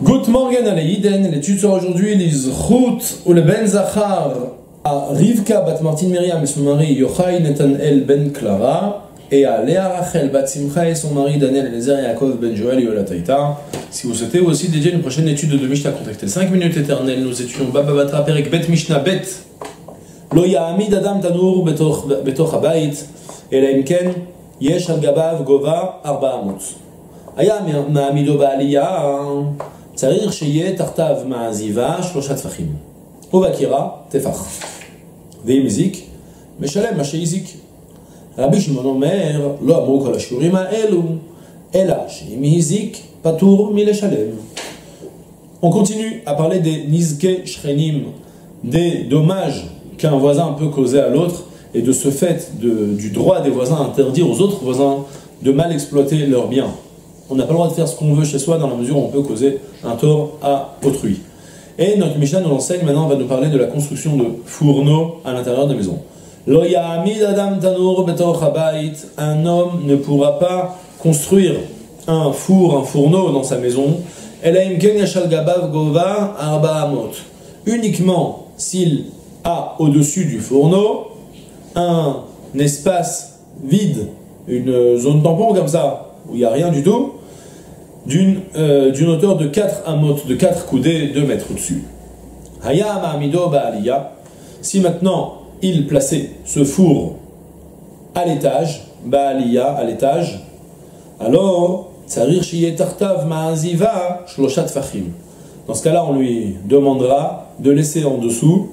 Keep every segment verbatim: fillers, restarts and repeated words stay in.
Good morning Aleiden, l'étude sera aujourd'hui les Zchut ou le Ben Zachar à Rivka bat Martin Miriam et son mari Yochai Netanel ben Clara et à Léa Rachel bat Simcha et son mari Daniel Eliezer Yaakov ben Joël Yola Taïta. Si vous souhaitez aussi dédier une prochaine étude de Mishnah, contactez cinq minutes éternelles. Nous étudions Baba Batra Perek Bet Mishnah Bet Lo Ya'amid Adam Tanur Betoch Habayit Ela Imken Yesh Al Gabav Gova Arba Amot Aya Ma'amido Ba'aliyah צריך שיהיה תחתיו מעזיבה שלושה טפחים. ובקירה טפח. ואם הזיק, משלם מה שהזיק. רבי שמעון אומר, לא אמרו כל השיעורים האלו, אלא שאם הזיק, פטור מלשלם. On continue à parler des nizke shrenim, des dommages qu'un voisin peut causer à l'autre, et de ce fait de, du droit des voisins à interdire aux autres voisins de mal exploiter leurs biens. On n'a pas le droit de faire ce qu'on veut chez soi dans la mesure où on peut causer un tort à autrui. Et notre Mishnah nous l'enseigne, maintenant on va nous parler de la construction de fourneaux à l'intérieur de la maison. Lo ya'amid adam tanur betoch habayit, un homme ne pourra pas construire un four, un fourneau dans sa maison, ela imken yashal gabav gova arba amot, uniquement s'il a au-dessus du fourneau un espace vide, une zone tampon comme ça, où il n'y a rien du tout, d'une euh, d'une hauteur de quatre amot, de quatre coudées, deux mètres au-dessus. Haya ma'amido ba'aliyah, si maintenant il plaçait ce four à l'étage, ba'aliyah, à l'étage, alors, tsarir shiye tartav ma'aziva shlosha tfachim. Dans ce cas-là, on lui demandera de laisser en dessous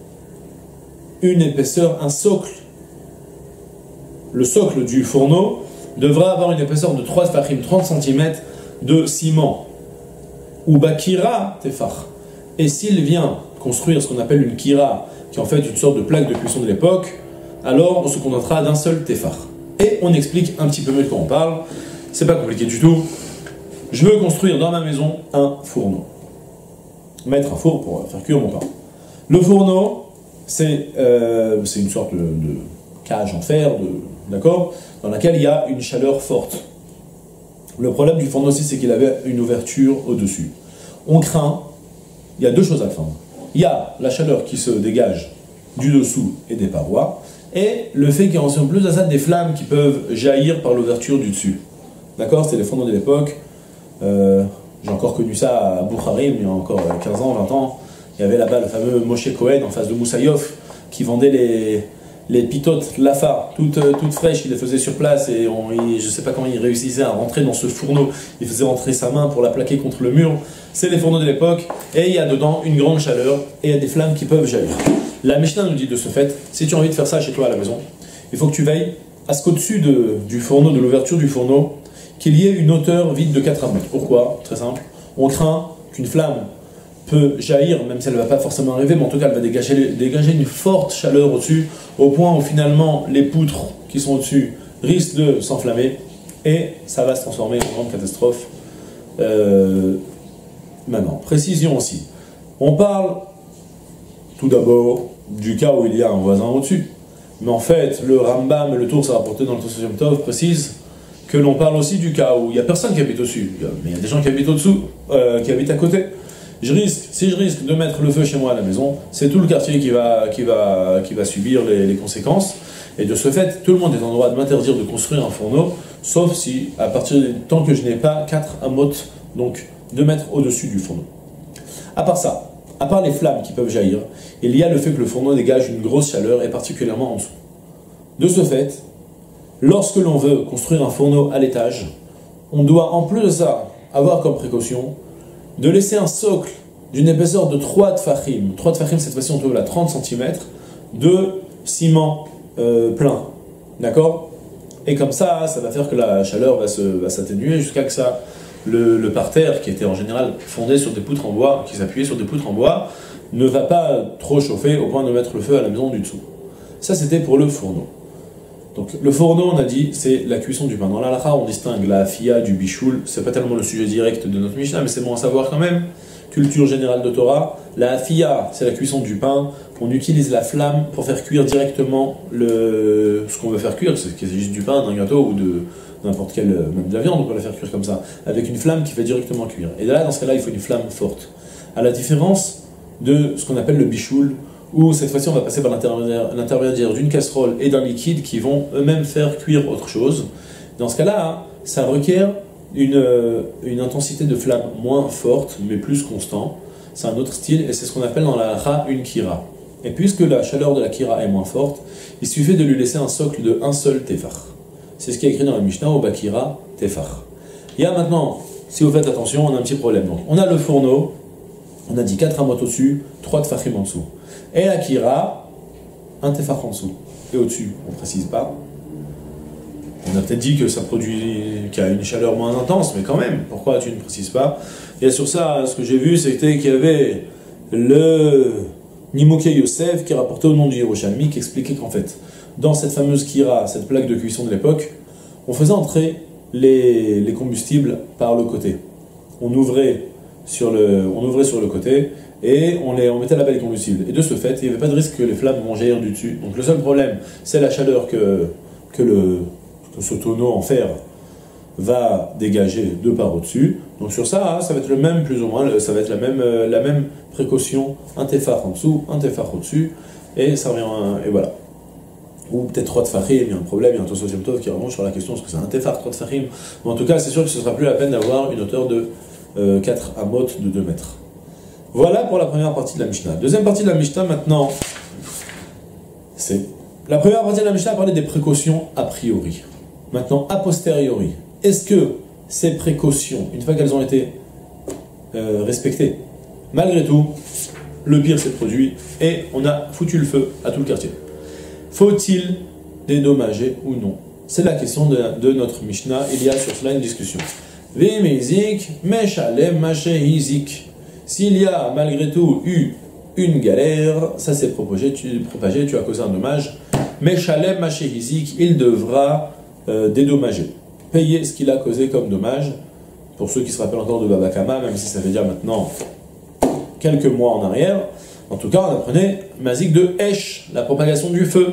une épaisseur, un socle. Le socle du fourneau devra avoir une épaisseur de trois tfachim, trente centimètres de ciment. Ou bakira tefach. Et s'il vient construire ce qu'on appelle une kira, qui est en fait une sorte de plaque de cuisson de l'époque, alors on se contentera d'un seul tefach. Et on explique un petit peu mieux de quoi on parle. C'est pas compliqué du tout. Je veux construire dans ma maison un fourneau. Mettre un four pour faire cuire mon pain. Le fourneau, c'est euh, c'est une sorte de, de cage en fer, de, d'accord, dans laquelle il y a une chaleur forte. Le problème du fourneau aussi, c'est qu'il avait une ouverture au-dessus. On craint, il y a deux choses à craindre. Il y a la chaleur qui se dégage du dessous et des parois, et le fait qu'il y a en plus à ça des flammes qui peuvent jaillir par l'ouverture du dessus. D'accord, c'était les fourneaux de l'époque. Euh, j'ai encore connu ça à Bouharim, il y a encore quinze ans, vingt ans. Il y avait là-bas le fameux Moshe Cohen en face de Moussaïov qui vendait les... les pitotes lafa, toutes, toutes fraîches, il les faisait sur place et on, il, je ne sais pas comment il réussissait à rentrer dans ce fourneau. Il faisait rentrer sa main pour la plaquer contre le mur. C'est les fourneaux de l'époque et il y a dedans une grande chaleur et il y a des flammes qui peuvent jaillir. La Mishnah nous dit de ce fait, si tu as envie de faire ça chez toi à la maison, il faut que tu veilles à ce qu'au-dessus de, du fourneau, de l'ouverture du fourneau, qu'il y ait une hauteur vide de quatre mètres. Pourquoi? Très simple. On craint qu'une flamme peut jaillir, même si elle ne va pas forcément arriver, mais en tout cas elle va dégager, dégager une forte chaleur au-dessus, au point où finalement les poutres qui sont au-dessus risquent de s'enflammer, et ça va se transformer en grande catastrophe. Euh, maintenant, précision aussi. On parle tout d'abord du cas où il y a un voisin au-dessus, mais en fait le Rambam et le Tour, ça rapporté dans le Tosafot Tov, précise que l'on parle aussi du cas où il n'y a personne qui habite au-dessus, mais il y a des gens qui habitent au-dessous, euh, qui habitent à côté. Je risque, si je risque de mettre le feu chez moi à la maison, c'est tout le quartier qui va, qui va, qui va subir les, les conséquences. Et de ce fait, tout le monde est en droit de m'interdire de construire un fourneau, sauf si, à partir du temps que je n'ai pas quatre amot, donc deux mètres au-dessus du fourneau. À part ça, à part les flammes qui peuvent jaillir, il y a le fait que le fourneau dégage une grosse chaleur, et particulièrement en dessous. De ce fait, lorsque l'on veut construire un fourneau à l'étage, on doit en plus de ça avoir comme précaution de laisser un socle d'une épaisseur de trois tfachim. trois tfachim, cette fois-ci on trouve à trente centimètres, de ciment euh, plein. D'accord? Et comme ça, ça va faire que la chaleur va, se, va s'atténuer jusqu'à que ça, le, le parterre, qui était en général fondé sur des poutres en bois, qui s'appuyait sur des poutres en bois, ne va pas trop chauffer au point de mettre le feu à la maison du dessous. Ça, c'était pour le fourneau. Donc le fourneau, on a dit, c'est la cuisson du pain. Dans l'halakha, on distingue la fia du bichoul. C'est pas tellement le sujet direct de notre Mishnah, mais c'est bon à savoir quand même. Culture générale de Torah. La fia, c'est la cuisson du pain. On utilise la flamme pour faire cuire directement le... ce qu'on veut faire cuire. C'est qu'il s'agisse du pain, d'un gâteau ou de... n'importe quelle, même de la viande, on peut la faire cuire comme ça, avec une flamme qui fait directement cuire. Et là, dans ce cas-là, il faut une flamme forte. À la différence de ce qu'on appelle le bichoul, où cette fois-ci on va passer par l'intermédiaire d'une casserole et d'un liquide qui vont eux-mêmes faire cuire autre chose. Dans ce cas-là, hein, ça requiert une, une intensité de flamme moins forte, mais plus constant. C'est un autre style, et c'est ce qu'on appelle dans la halakha une kira. Et puisque la chaleur de la kira est moins forte, il suffit de lui laisser un socle de un seul tefar. C'est ce qui est écrit dans la Mishnah, au bakira tefar. Il y a maintenant, si vous faites attention, on a un petit problème. Donc, on a le fourneau, on a dit quatre amot au-dessus, trois tefachim en dessous. Et la kira, un tefar en dessous. Et au-dessus, on ne précise pas. On a peut-être dit que ça produit, qu'il y a une chaleur moins intense, mais quand même, pourquoi tu ne précises pas? Et sur ça, ce que j'ai vu, c'était qu'il y avait le Nimouké Yosef qui rapportait au nom du Yerushalmi, qui expliquait qu'en fait, dans cette fameuse kira, cette plaque de cuisson de l'époque, on faisait entrer les, les combustibles par le côté. On ouvrait sur le, on ouvrait sur le côté et on, les, on mettait là-bas les combustibles. Et de ce fait, il n'y avait pas de risque que les flammes vont jaillir du dessus. Donc le seul problème, c'est la chaleur que, que, le, que ce tonneau en fer va dégager de par au-dessus. Donc sur ça, ça va être le même, plus ou moins, ça va être la même, la même précaution, un tefar en dessous, un tefar au-dessus, et ça revient, et voilà. Ou peut-être trois tefachim, il y a un problème, il y a un Tosfot Yom Tov qui remonte sur la question, est-ce que c'est un tefar, trois tefachim? Mais en tout cas, c'est sûr que ce ne sera plus la peine d'avoir une hauteur de euh, quatre amot de deux mètres. Voilà pour la première partie de la Mishnah. Deuxième partie de la Mishnah, maintenant, c'est... La première partie de la Mishnah a parlé des précautions a priori. Maintenant, a posteriori. Est-ce que ces précautions, une fois qu'elles ont été euh, respectées, malgré tout, le pire s'est produit et on a foutu le feu à tout le quartier. Faut-il dédommager ou non? C'est la question de, de notre Mishnah. Il y a sur cela une discussion. S'il y a malgré tout eu une galère, ça s'est propagé, tu, propagé, tu as causé un dommage, Meshalem Mashehizik, il devra euh, dédommager, payer ce qu'il a causé comme dommage. Pour ceux qui se rappellent encore de Baba Kama, même si ça veut dire maintenant quelques mois en arrière, en tout cas on apprenait Mazik de Esh, la propagation du feu.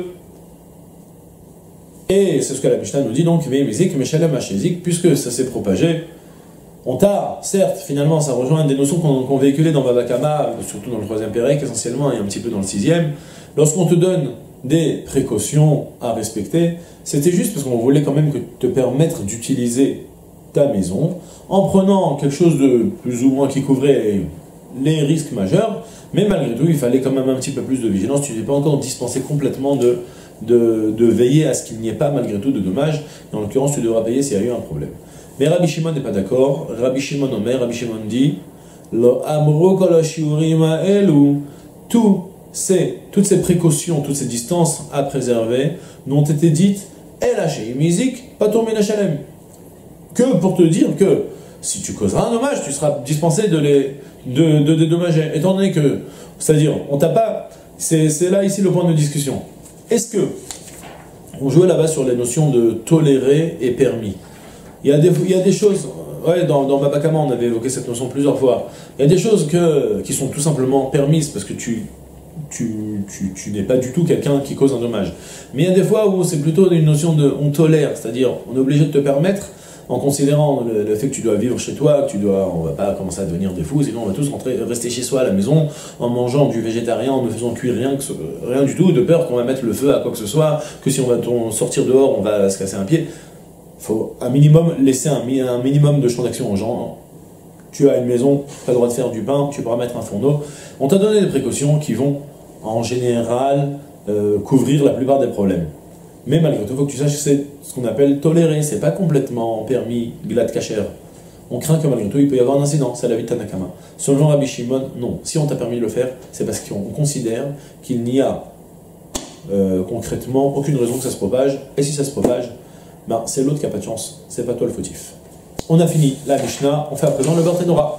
Et c'est ce que la Mishnah nous dit donc, Mazik Meshalem Mashehizik, puisque ça s'est propagé. On t'a, certes, finalement, ça rejoint des notions qu'on qu'on véhiculait dans Baba Kama, surtout dans le troisième Pérec, essentiellement, et un petit peu dans le sixième. Lorsqu'on te donne des précautions à respecter, c'était juste parce qu'on voulait quand même que te permettre d'utiliser ta maison, en prenant quelque chose de plus ou moins qui couvrait les risques majeurs, mais malgré tout, il fallait quand même un petit peu plus de vigilance. Tu n'es pas encore dispensé complètement de, de, de veiller à ce qu'il n'y ait pas, malgré tout, de dommages. Et en l'occurrence, tu devras payer s'il y a eu un problème. Mais Rabbi Shimon n'est pas d'accord. Rabbi Shimon Omer, Rabbi Shimon dit Lo amru kol hashiurim ha'elu, tous ces, toutes ces précautions, toutes ces distances à préserver n'ont été dites El hashei mizik patur min hashalem, que pour te dire que si tu causeras un dommage, tu seras dispensé de les de, de dédommager. Étant donné que, c'est-à-dire, on t'a pas, c'est, c'est là ici le point de discussion. Est-ce que on jouait là-bas sur les notions de tolérer et permis? Il y a des, il y a des choses, ouais, dans, dans Baba Kama, on avait évoqué cette notion plusieurs fois. Il y a des choses que, qui sont tout simplement permises parce que tu, tu, tu, tu n'es pas du tout quelqu'un qui cause un dommage. Mais il y a des fois où c'est plutôt une notion de on tolère, c'est-à-dire on est obligé de te permettre, en considérant le, le fait que tu dois vivre chez toi, que tu dois, on va pas commencer à devenir des fous, sinon on va tous rentrer, rester chez soi à la maison en mangeant du végétarien, en ne faisant cuire rien, que, rien du tout, de peur qu'on va mettre le feu à quoi que ce soit, que si on va sortir dehors, on va se casser un pied. Il faut un minimum laisser un, un minimum de champ d'action aux gens. Tu as une maison, tu as le droit de faire du pain, tu pourras mettre un fourneau. On t'a donné des précautions qui vont, en général, euh, couvrir la plupart des problèmes. Mais malgré tout, il faut que tu saches que c'est ce qu'on appelle tolérer. C'est pas complètement permis, glad kasher. On craint que malgré tout, il peut y avoir un incident. C'est la vie de Tanakama. Selon Rabbi Shimon, non. Si on t'a permis de le faire, c'est parce qu'on considère qu'il n'y a euh, concrètement aucune raison que ça se propage. Et si ça se propage, ben, c'est l'autre qui n'a pas de chance, c'est pas toi le fautif. On a fini la Mishnah, on fait à présent le Barthénora.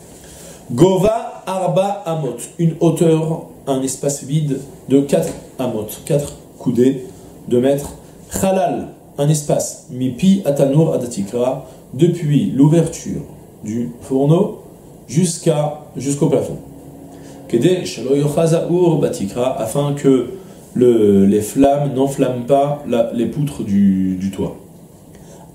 Gova Arba Amot, une hauteur, un espace vide de quatre Amot, quatre coudées, deux mètres. Chalal, un espace, Mipi Atanur Adatikra, depuis l'ouverture du fourneau jusqu'à, jusqu'au plafond. Kede Shelo Yochazaur Batikra, afin que Le, les flammes n'enflamment pas la, les poutres du, du toit.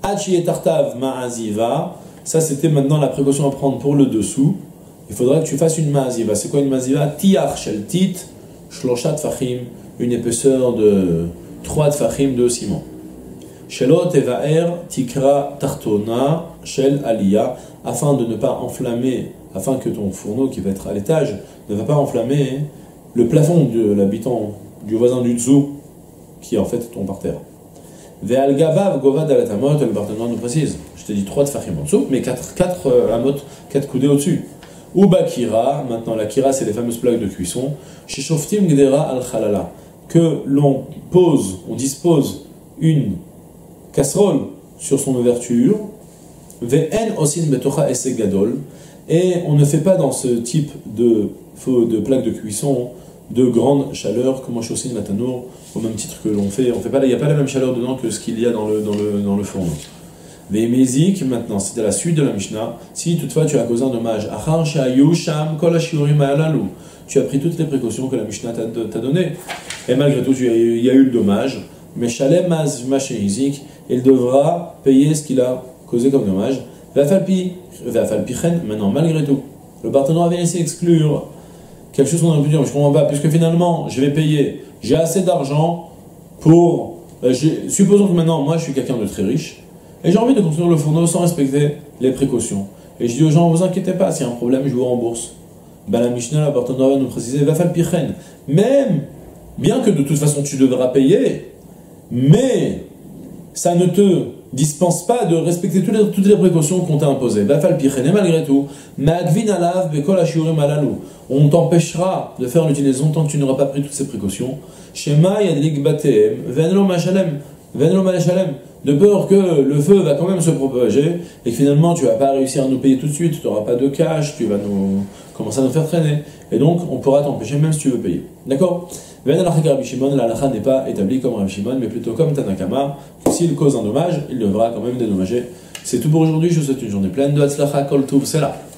Hachi et tartav ma'aziva. Ça, c'était maintenant la précaution à prendre pour le dessous. Il faudra que tu fasses une ma'aziva. C'est quoi une ma'aziva? Tiach shel tit, shloshat fachim, une épaisseur de trois tfachim de ciment. Shelot evaer tikra tartona shel aliyah, afin de ne pas enflammer, afin que ton fourneau qui va être à l'étage ne va pas enflammer le plafond de l'habitant, du voisin du dessous, qui est en fait ton parterre. Ve'al gabav govad al atamot, le partenaire nous précise. Je t'ai dit trois tfachim en dessous, mais quatre, quatre euh, amot, quatre coudées au-dessus. Ou bakira, maintenant la kira c'est les fameuses plaques de cuisson. Chez shoftim gdera al khalala, que l'on pose, on dispose une casserole sur son ouverture. Ve'en osin betocha esek gadol, et on ne fait pas dans ce type de, de plaques de cuisson de grande chaleur, comme chosin latanour, au même titre que l'on fait. On fait pas, il n'y a pas la même chaleur dedans que ce qu'il y a dans le, dans le, dans le fourneau. Les mézik, maintenant, c'est à la suite de la Mishnah. Si toutefois tu as causé un dommage, achar shayu sham kol hashiurim halalu, tu as pris toutes les précautions que la Mishnah t'a données, et malgré tout, tu as, il y a eu le dommage, mais shalem maz masheizik, il devra payer ce qu'il a causé comme dommage. Vafalpi, vafalpichen, maintenant, malgré tout, le partenaire vient ici exclure quelque chose qu'on aurait pu dire, mais je ne comprends pas, puisque finalement, je vais payer, j'ai assez d'argent pour... Euh, supposons que maintenant, moi, je suis quelqu'un de très riche, et j'ai envie de construire le fourneau sans respecter les précautions. Et je dis aux gens, vous inquiétez pas, s'il y a un problème, je vous rembourse. Ben la Mishnah, la partenaire va nous préciser, va faire le pichen. Même, bien que de toute façon tu devras payer, mais ça ne te dispense pas de respecter toutes les, toutes les précautions qu'on t'a imposées. Va faire le pichen, et malgré tout, on t'empêchera de faire l'utilisation tant que tu n'auras pas pris toutes ces précautions. Shema yadlik batem, venlo machalem, venlo machalem. De peur que le feu va quand même se propager et que finalement tu ne vas pas réussir à nous payer tout de suite, tu n'auras pas de cash, tu vas nous commencer à nous faire traîner. Et donc on pourra t'empêcher même si tu veux payer. D'accord? La halakha n'est pas établie comme Rabbi Shimon, mais plutôt comme Tanakama. S'il cause un dommage, il devra quand même dédommager. C'est tout pour aujourd'hui, je vous souhaite une journée pleine de Hatzlacha Kol Tuv, c'est là.